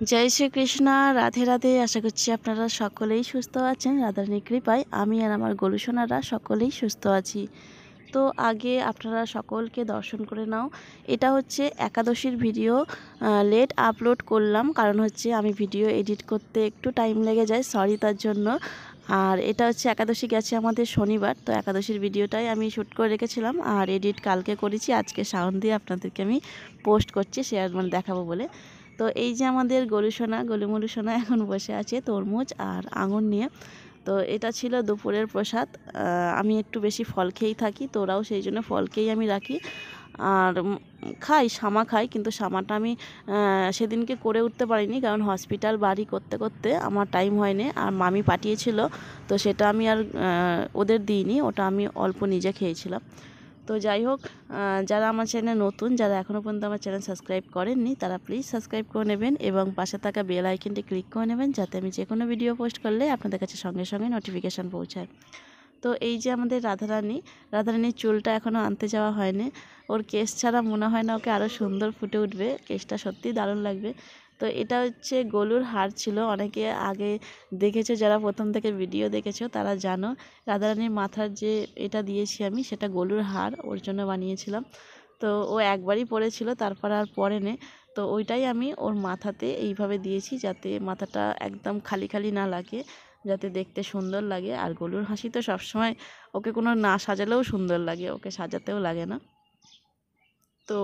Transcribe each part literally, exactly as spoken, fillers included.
জয় শ্রীকৃষ্ণ, রাধে রাধে। আশা করছি আপনারা সকলেই সুস্থ আছেন। রাধারানীর কৃপায় আমি আর আমার গরুসোনারা সকলেই সুস্থ আছি। তো আগে আপনারা সকলকে দর্শন করে নাও। এটা হচ্ছে একাদশীর ভিডিও, লেট আপলোড করলাম কারণ হচ্ছে আমি ভিডিও এডিট করতে একটু টাইম লেগে যায়, সরি তার জন্য। আর এটা হচ্ছে একাদশী গেছে আমাদের শনিবার, তো একাদশীর ভিডিওটাই আমি শ্যুট করে রেখেছিলাম আর এডিট কালকে করেছি, আজকে সাউন্ড দিয়ে আপনাদেরকে আমি পোস্ট করছি, শেয়ার মানে দেখাবো বলে। তো এই যে আমাদের গরুসোনা গলুমলু সোনা এখন বসে আছে তরমুজ আর আঙুর নিয়ে। তো এটা ছিল দুপুরের প্রসাদ। আমি একটু বেশি ফল খেয়েই থাকি, তো ওরাও সেই জন্য ফল খেয়েই আমি রাখি। আর খাই, শামা খাই, কিন্তু শামাটা আমি সেদিনকে করে উঠতে পারিনি কারণ হসপিটাল বাড়ি করতে করতে আমার টাইম হয়নি। আর মামি পাঠিয়েছিল, তো সেটা আমি আর ওদের দিইনি, ওটা আমি অল্প নিজে খেয়েছিলাম। তো যাই হোক, যারা আমার চ্যানেল নতুন, যারা এখনও পর্যন্ত আমার চ্যানেল সাবস্ক্রাইব করেননি, তারা প্লিজ সাবস্ক্রাইব করে নেবেন এবং পাশে থাকা বেল আইকনটি ক্লিক করে নেবেন, যাতে আমি যে কোনো ভিডিও পোস্ট করলে আপনাদের কাছে সঙ্গে সঙ্গে নোটিফিকেশান পৌঁছায়। তো এই যে আমাদের রাধারানী, রাধারানীর চুলটা এখনও আনতে যাওয়া হয়নি। ওর কেশ ছাড়া মনে হয় না ওকে আরও সুন্দর ফুটে উঠবে, কেশটা সত্যিই দারুণ লাগবে। তো এটা হচ্ছে গলুর হার ছিল, অনেকে আগে দেখেছো, যারা প্রথম থেকে ভিডিও দেখেছো তারা জানো। রাধারানীর মাথার যে এটা দিয়েছি আমি, সেটা গলুর হার ওর জন্য বানিয়েছিলাম। তো ও একবারই পরেছিল, তারপর আর পরেনি। তো ওইটাই আমি ওর মাথাতে এইভাবে দিয়েছি, যাতে মাথাটা একদম খালি খালি না লাগে, যাতে দেখতে সুন্দর লাগে। আর গলুর হাসি তো সবসময়, ওকে কোনো না সাজালেও সুন্দর লাগে, ওকে সাজাতেও লাগে না। তো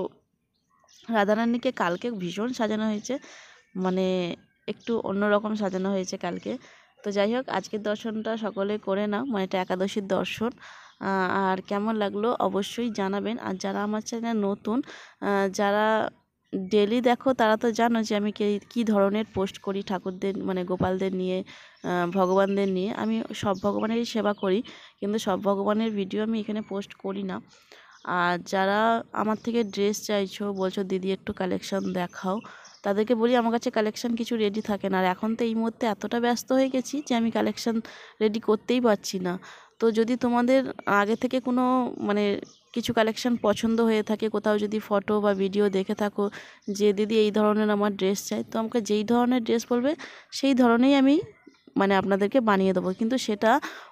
রাধারানীকে কালকে ভীষণ সাজানো হয়েছে, মানে একটু অন্যরকম সাজানো হয়েছে কালকে। তো যাই হোক, আজকের দর্শনটা সকলে করে নাও, মানে এটা একাদশীর দর্শন। আর কেমন লাগলো অবশ্যই জানাবেন। আর যারা আমার চ্যানেল নতুন, যারা ডেলি দেখো, তারা তো জানো যে আমি কী ধরনের পোস্ট করি ঠাকুরদের, মানে গোপালদের নিয়ে, ভগবানদের নিয়ে। আমি সব ভগবানেরই সেবা করি, কিন্তু সব ভগবানের ভিডিও আমি এখানে পোস্ট করি না। আর যারা আমার থেকে ড্রেস চাইছো, বলছো দিদি একটু কালেকশান দেখাও, তাদেরকে বলি আমার কাছে কালেকশান কিছু রেডি থাকে না। আর এখন তো এই মুহূর্তে এতটা ব্যস্ত হয়ে গেছি যে আমি কালেকশান রেডি করতেই পারছি না। তো যদি তোমাদের আগে থেকে কোনো মানে কিছু কালেকশান পছন্দ হয়ে থাকে, কোথাও যদি ফটো বা ভিডিও দেখে থাকো যে দিদি এই ধরনের আমার ড্রেস চাই, তো আমাকে যেই ধরনের ড্রেস বলবে সেই ধরনেরই আমি মানে আপনাদেরকে বানিয়ে দেবো। কিন্তু সেটা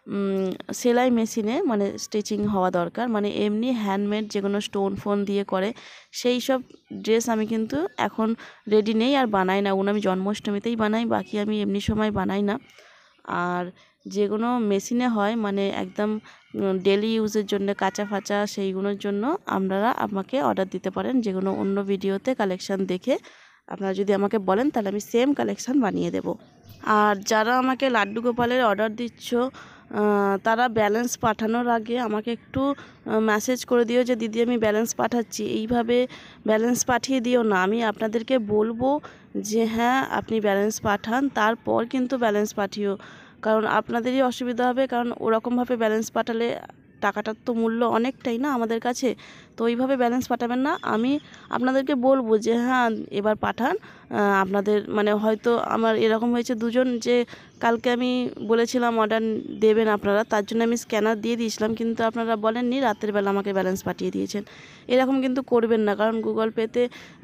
সেলাই মেশিনে মানে স্টিচিং হওয়া দরকার, মানে এমনি হ্যান্ডমেড যেগুলো স্টোন ফোন দিয়ে করে সেই সব ড্রেস আমি কিন্তু এখন রেডি নেই আর বানাই না। ওগুলো আমি জন্মাষ্টমীতেই বানাই, বাকি আমি এমনি সময় বানাই না। আর যেগুলো মেশিনে হয়, মানে একদম ডেলি ইউজের জন্য কাঁচা ফাচা, সেইগুলোর জন্য আপনারা আমাকে অর্ডার দিতে পারেন, যেগুলো অন্য ভিডিওতে কালেকশান দেখে আপনারা যদি আমাকে বলেন, তাহলে আমি সেম কালেকশান বানিয়ে দেব। আর যারা আমাকে লাড্ডু গোপালের অর্ডার দিচ্ছ, তারা ব্যালেন্স পাঠানোর আগে আমাকে একটু মেসেজ করে দিও যে দিদি আমি ব্যালেন্স পাঠাচ্ছি। এইভাবে ব্যালেন্স পাঠিয়ে দিও না, আমি আপনাদেরকে বলবো যে হ্যাঁ আপনি ব্যালেন্স পাঠান, তারপর কিন্তু ব্যালেন্স পাঠিও, কারণ আপনাদেরই অসুবিধা হবে। কারণ ওরকমভাবে ব্যালেন্স পাঠালে টাকাটার তো মূল্য অনেকটাই না আমাদের কাছে, তো ওইভাবে ব্যালেন্স পাঠাবেন না। আমি আপনাদেরকে বলবো যে হ্যাঁ এবার পাঠান আপনাদের, মানে হয়তো আমার এরকম হয়েছে দুজন, যে কালকে আমি বলেছিলাম অর্ডার দেবেন আপনারা, তার জন্য আমি স্ক্যানার দিয়ে দিয়েছিলাম, কিন্তু আপনারা বলেননি, রাতের বেলা আমাকে ব্যালেন্স পাঠিয়ে দিয়েছেন। এরকম কিন্তু করবেন না, কারণ গুগল পেতে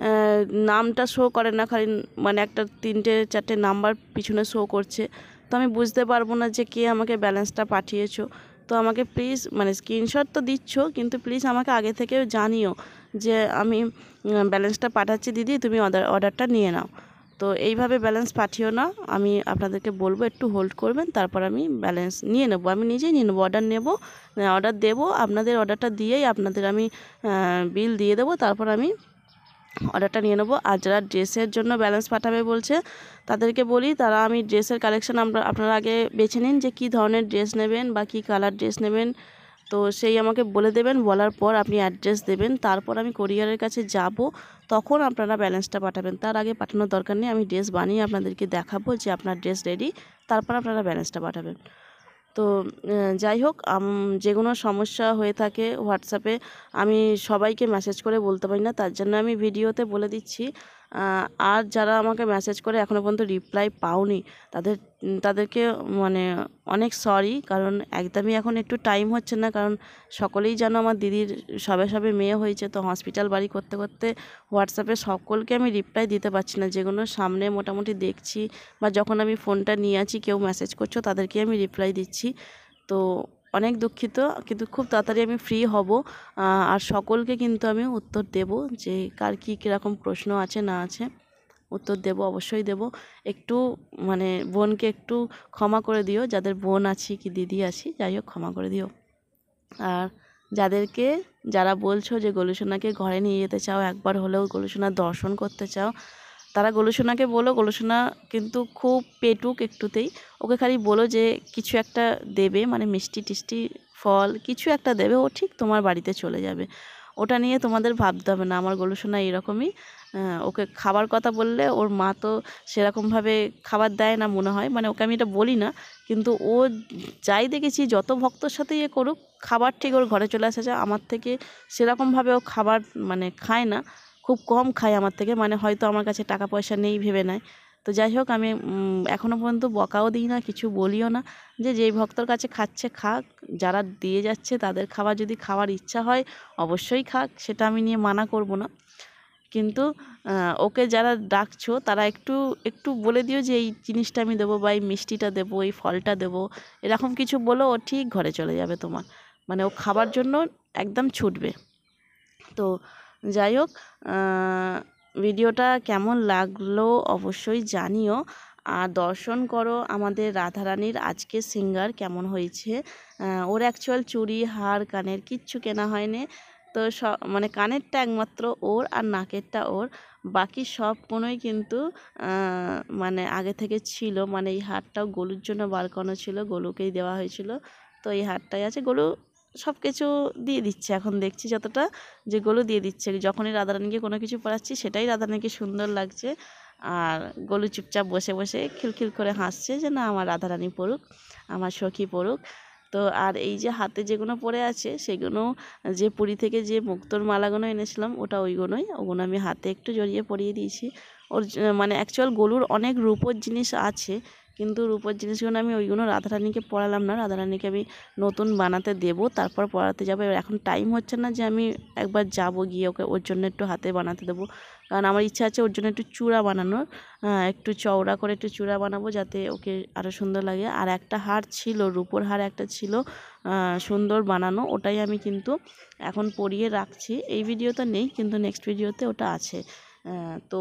নামটা শো করে না, খালি মানে একটা তিনটে চারটে নাম্বার পিছনে শো করছে, তো আমি বুঝতে পারবো না যে কে আমাকে ব্যালেন্সটা পাঠিয়েছো। তো আমাকে প্লিজ, মানে স্ক্রিনশট তো দিচ্ছ, কিন্তু প্লিজ আমাকে আগে থেকে জানিও যে আমি ব্যালেন্সটা পাঠাচ্ছি দিদি, তুমি অর্ডার অর্ডারটা নিয়ে নাও। তো এইভাবে ব্যালেন্স পাঠিও না, আমি আপনাদেরকে বলবো একটু হোল্ড করবেন, তারপর আমি ব্যালেন্স নিয়ে নেবো, আমি নিজেই নিয়ে নেবো, অর্ডার নেব, অর্ডার দেবো, আপনাদের অর্ডারটা দিয়েই আপনাদের আমি বিল দিয়ে দেবো, তারপর আমি অর্ডারটা নিয়ে নেবো। আর যারা ড্রেসের জন্য ব্যালেন্স পাঠাবে বলছে, তাদেরকে বলি তারা আমি ড্রেসের কালেকশান আমরা আপনারা আগে বেছে নিন যে কী ধরনের ড্রেস নেবেন বা কী কালার ড্রেস নেবেন, তো সেই আমাকে বলে দেবেন, বলার পর আপনি অ্যাড্রেস দেবেন, তারপর আমি কোরিয়ারের কাছে যাব, তখন আপনারা ব্যালেন্সটা পাঠাবেন। তার আগে পাঠানোর দরকার নেই, আমি ড্রেস বানিয়ে আপনাদেরকে দেখাবো যে আপনার ড্রেস রেডি, তারপর আপনারা ব্যালেন্সটা পাঠাবেন। তো যাই হোক, যেগুলো সমস্যা হয়ে থাকে হোয়াটসঅ্যাপে আমি সবাইকে মেসেজ করে বলতে পারি না, তার জন্য আমি ভিডিওতে বলে দিচ্ছি। আর যারা আমাকে মেসেজ করে এখনও পর্যন্ত রিপ্লাই পাওনি তাদের তাদেরকে মানে অনেক সরি, কারণ একদমই এখন একটু টাইম হচ্ছে না, কারণ সকলেই জানো আমার দিদির সবে সবে মেয়ে হয়েছে, তো হসপিটাল বাড়ি করতে করতে হোয়াটসঅ্যাপে সকলকে আমি রিপ্লাই দিতে পারছি না। যেগুলো সামনে মোটামুটি দেখছি বা যখন আমি ফোনটা নিয়ে আছি কেউ মেসেজ করছো তাদেরকে আমি রিপ্লাই দিচ্ছি। তো অনেক দুঃখিত, কিন্তু খুব তাড়াতাড়ি আমি ফ্রি হব আর সকলকে কিন্তু আমি উত্তর দেব, যে কার কী কীরকম প্রশ্ন আছে না আছে উত্তর দেব, অবশ্যই দেব। একটু মানে বোনকে একটু ক্ষমা করে দিও, যাদের বোন আছি কি দিদি আছি, যাই হোক ক্ষমা করে দিও। আর যাদেরকে যারা বলছো যে গোলুসোনাকে ঘরে নিয়ে যেতে চাও, একবার হলেও গোলুসোনার দর্শন করতে চাও, তারা গোলুসোনাকে বলো গোলুসোনা কিন্তু খুব পেটুক একটুতেই, ওকে খালি বলো যে কিছু একটা দেবে, মানে মিষ্টি টিষ্টি ফল কিছু একটা দেবে, ও ঠিক তোমার বাড়িতে চলে যাবে। ওটা নিয়ে তোমাদের ভাবতে হবে না। আমার গোলুসোনা এরকমই, ওকে খাবার কথা বললে ওর মা তো সেরকমভাবে খাবার দেয় না মনে হয়, মানে ওকে আমি এটা বলি না, কিন্তু ও যাই দেখেছি যত ভক্তর সাথে ইয়ে করুক খাবার ঠিক ওর ঘরে চলে আসে। আমার থেকে সেরকমভাবে ও খাবার মানে খায় না, খুব কম খায় আমার থেকে, মানে হয়তো আমার কাছে টাকা পয়সা নেই ভেবে নেয়। তো যাই হোক আমি এখনও পর্যন্ত বকাও দিই না, কিছু বলিও না, যে যেই ভক্তর কাছে খাচ্ছে খাক, যারা দিয়ে যাচ্ছে তাদের খাবার যদি খাওয়ার ইচ্ছা হয় অবশ্যই খাক, সেটা আমি নিয়ে মানা করব না। কিন্তু ওকে যারা ডাকছো তারা একটু একটু বলে দিও যে এই জিনিসটা আমি দেবো বা এই মিষ্টিটা দেবো, এই ফলটা দেবো, এরকম কিছু বলো, ও ঠিক ঘরে চলে যাবে তোমার, মানে ও খাবার জন্য একদম ছুটবে। তো যাই হোক, ভিডিওটা কেমন লাগলো অবশ্যই জানিও, আর দর্শন করো আমাদের রাধারানীর আজকে সিঙ্গার কেমন হয়েছে। ওর অ্যাকচুয়াল চুড়ি হার কানের কিচ্ছু কেনা হয়নি, তো সব মানে কানেরটা একমাত্র ওর আর নাকেরটা ওর, বাকি সব কোনোই কিন্তু মানে আগে থেকে ছিল, মানে এই হারটাও গলুর জন্য বার করানো ছিল, গলুকেই দেওয়া হয়েছিল। তো এই হারটাই আছে, গলু সব কিছু দিয়ে দিচ্ছে, এখন দেখছি যতটা যে গলু দিয়ে দিচ্ছে, যখনই রাধারানীকে কোনো কিছু পরাচ্ছি সেটাই রাধারানীকে সুন্দর লাগছে, আর গলু চুপচাপ বসে বসে খিলখিল করে হাসছে যে না আমার রাধারানী পড়ুক, আমার সখী পড়ুক। তো আর এই যে হাতে যেগুলো পরে আছে সেগুলো যে পুরী থেকে যে মুক্তোর মালাগুলো এনেছিলাম ওটা ওইগুলোই, ওগুলো আমি হাতে একটু জড়িয়ে পরিয়ে দিয়েছি। ওর মানে অ্যাকচুয়াল গলুর অনেক রূপোর জিনিস আছে, কিন্তু রূপোর জিনিসগুলো আমি ওইগুলো রাধারানীকে পরালাম না, রাধারানীকে আমি নতুন বানাতে দেব, তারপর পরাতে যাবো। এখন টাইম হচ্ছে না যে আমি একবার যাব গিয়ে ওকে ওর জন্য একটু হাতে বানাতে দেবো, কারণ আমার ইচ্ছা আছে ওর জন্য একটু চূড়া বানানোর, একটু চওড়া করে একটু চূড়া বানাবো যাতে ওকে আরও সুন্দর লাগে। আর একটা হার ছিল, রূপোর হার একটা ছিল সুন্দর বানানো, ওটাই আমি কিন্তু এখন পরিয়ে রাখছি, এই ভিডিওতে নেই কিন্তু নেক্সট ভিডিওতে ওটা আছে। তো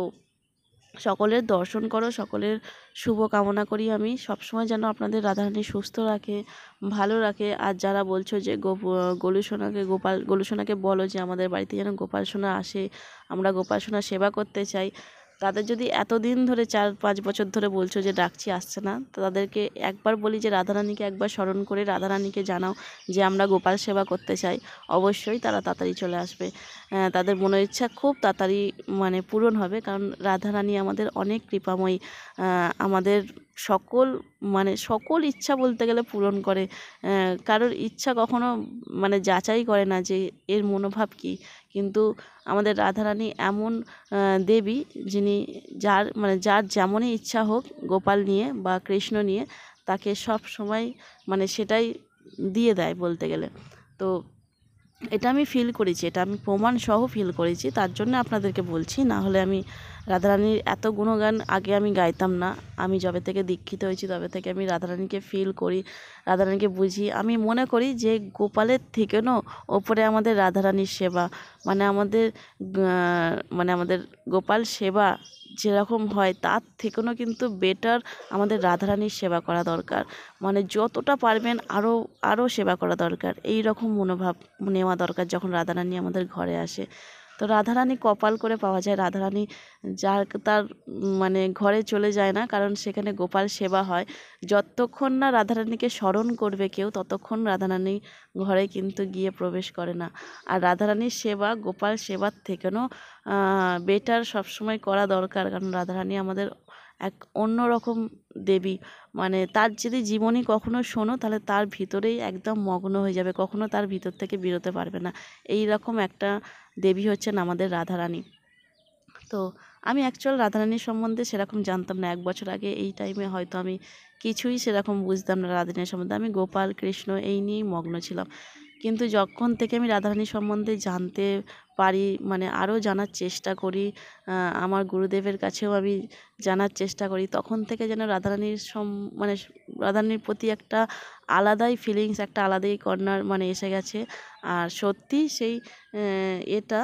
সকলের দর্শন করো, সকলের শুভ কামনা করি আমি, সবসময় যেন আপনাদের রাধারানী সুস্থ রাখে, ভালো রাখে। আর যারা বলছো যে গো গোলুসোনাকে গোপাল গোলুসোনাকে বলো যে আমাদের বাড়িতে যেন গোপাল সোনা আসে, আমরা গোপাল সোনা সেবা করতে চাই, তাদের যদি এতদিন ধরে চার পাঁচ বছর ধরে বলছো যে ডাকছি আসছে না, তো তাদেরকে একবার বলি যে রাধারানীকে একবার স্মরণ করে রাধারানীকে জানাও যে আমরা গোপাল সেবা করতে চাই, অবশ্যই তারা তাড়াতাড়ি চলে আসবে, তাদের মনের ইচ্ছা খুব তাড়াতাড়ি মানে পূরণ হবে, কারণ রাধারানী আমাদের অনেক কৃপাময়ী, আমাদের সকল মানে সকল ইচ্ছা বলতে গেলে পূরণ করে, কারোর ইচ্ছা কখনো মানে যাচাই করে না যে এর মনোভাব কী, কিন্তু আমাদের রাধারানী এমন দেবী যিনি যার মানে যার যেমনই ইচ্ছা হোক গোপাল নিয়ে বা কৃষ্ণ নিয়ে, তাকে সব সময় মানে সেটাই দিয়ে দেয় বলতে গেলে। তো এটা আমি ফিল করেছি, এটা আমি প্রমাণ সহ ফিল করেছি, তার জন্য আপনাদেরকে বলছি, না হলে আমি রাধারানীর এত গুণগান আগে আমি গাইতাম না। আমি যবে থেকে দীক্ষিত হয়েছি তবে থেকে আমি রাধারানীকে ফিল করি, রাধারানীকে বুঝি, আমি মনে করি যে গোপালের থেকেও ওপরে আমাদের রাধারানীর সেবা, মানে আমাদের মানে আমাদের গোপাল সেবা যেরকম হয় তার থেকেও কিন্তু বেটার আমাদের রাধারানীর সেবা করা দরকার, মানে যতটা পারবেন আরও আরও সেবা করা দরকার, এই রকম মনোভাব নেওয়া দরকার যখন রাধারানী আমাদের ঘরে আসে। তো রাধারানী কপাল করে পাওয়া যায়, রাধারানী যার তার মানে ঘরে চলে যায় না, কারণ সেখানে গোপাল সেবা হয়, যতক্ষণ না রাধারানীকে স্মরণ করবে কেউ ততক্ষণ রাধারানী ঘরে কিন্তু গিয়ে প্রবেশ করে না। আর রাধারানীর সেবা গোপাল সেবার থেকেও বেটার সবসময় করা দরকার, কারণ রাধারানী আমাদের এক অন্যরকম দেবী, মানে তার যদি জীবনী কখনো শোনো তাহলে তার ভিতরেই একদম মগ্ন হয়ে যাবে, কখনো তার ভিতর থেকে বেরোতে পারবে না, এই রকম একটা দেবী হচ্ছেন আমাদের রাধারানী। তো আমি অ্যাকচুয়াল রাধারানীর সম্বন্ধে সেরকম জানতাম না। এক বছর আগে এই টাইমে হয়তো আমি কিছুই সেরকম বুঝতাম না রাধারানীর সম্বন্ধে। আমি গোপাল কৃষ্ণ এই নিয়েই মগ্ন ছিলাম। কিন্তু যখন থেকে আমি রাধারানীর সম্বন্ধে জানতে পারি, মানে আরও জানার চেষ্টা করি, আমার গুরুদেবের কাছেও আমি জানার চেষ্টা করি, তখন থেকে যেন রাধারানীর সম মানে রাধারানীর প্রতি একটা আলাদাই ফিলিংস, একটা আলাদাই কর্নার মানে এসে গেছে। আর সত্যি সেই এটা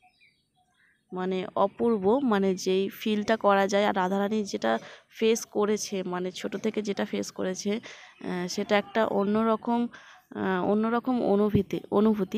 মানে অপূর্ব, মানে যেই ফিলটা করা যায়। আর রাধারানী যেটা ফেস করেছে, মানে ছোট থেকে যেটা ফেস করেছে, সেটা একটা অন্যরকম অন্যরকম অনুভূতি অনুভূতি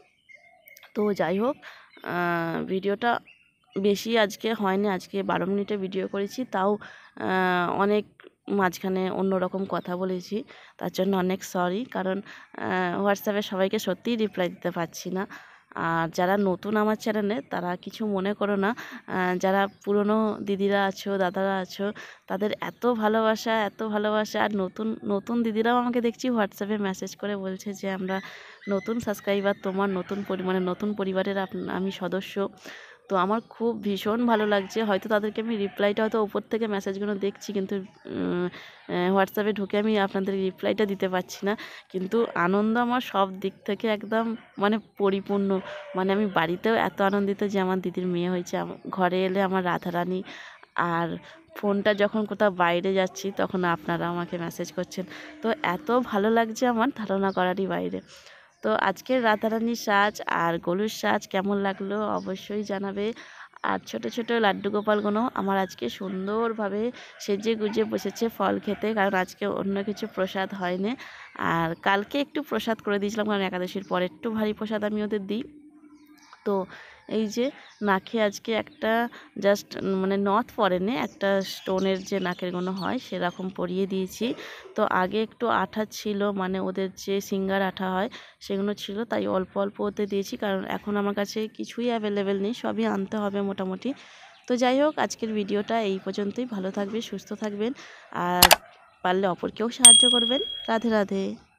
তো যাই হোক, ভিডিওটা বেশি আজকে হয়নি, আজকে বারো মিনিটে ভিডিও করেছি, তাও অনেক মাঝখানে অন্যরকম কথা বলেছি, তার জন্য অনেক সরি। কারণ হোয়াটসঅ্যাপে সবাইকে সত্যিই রিপ্লাই দিতে পারছি না। আর যারা নতুন আমার চ্যানেলে তারা কিছু মনে করো না, যারা পুরনো দিদিরা আছো, দাদারা আছো, তাদের এত ভালোবাসা এত ভালোবাসা। আর নতুন নতুন দিদিরাও আমাকে দেখছি হোয়াটসঅ্যাপে মেসেজ করে বলছে যে আমরা নতুন সাবস্ক্রাইবার, তোমার নতুন মানে নতুন পরিবারের আমি সদস্য। তো আমার খুব ভীষণ ভালো লাগছে। হয়তো তাদেরকে আমি রিপ্লাইটা হয়তো উপর থেকে মেসেজগুলো দেখছি, কিন্তু হোয়াটসঅ্যাপে ঢুকে আমি আপনাদের রিপ্লাইটা দিতে পারছি না। কিন্তু আনন্দ আমার সব দিক থেকে একদম মানে পরিপূর্ণ। মানে আমি বাড়িতেও এত আনন্দিত যে আমার দিদির মেয়ে হয়েছে, ঘরে এলে আমার রাধারানী, আর ফোনটা যখন কোথাও বাইরে যাচ্ছি তখন আপনারা আমাকে মেসেজ করছেন। তো এত ভালো লাগছে আমার ধারণা করারই বাইরে। তো আজকের রাধারানীর সাজ আর গলুর সাজ কেমন লাগলো অবশ্যই জানাবে। আর ছোট ছোট লাড্ডু গোপালগুলো আমার আজকে সুন্দরভাবে সেজে গুজে বসেছে ফল খেতে, কারণ আজকে অন্য কিছু প্রসাদ হয়নি। আর কালকে একটু প্রসাদ করে দিয়েছিলাম, কারণ একাদশীর পরে একটু ভারী প্রসাদ আমি ওদের দিই। তো এই যে নাকে আজকে একটা জাস্ট মানে নথ পরেনি, একটা স্টোনের যে নাকের গোনো হয় সেরকম পরিয়ে দিয়েছি। তো আগে একটু আঠা ছিল, মানে ওদের যে সিঙ্গার আঠা হয় সেগুলো ছিল, তাই অল্প অল্প ওতে দিয়েছি, কারণ এখন আমার কাছে কিছুই অ্যাভেলেবেল নেই, সবই আনতে হবে মোটামুটি। তো যাই হোক, আজকের ভিডিওটা এই পর্যন্তই। ভালো থাকবে, সুস্থ থাকবেন, আর পারলে অপরকেও সাহায্য করবেন। রাধে রাধে।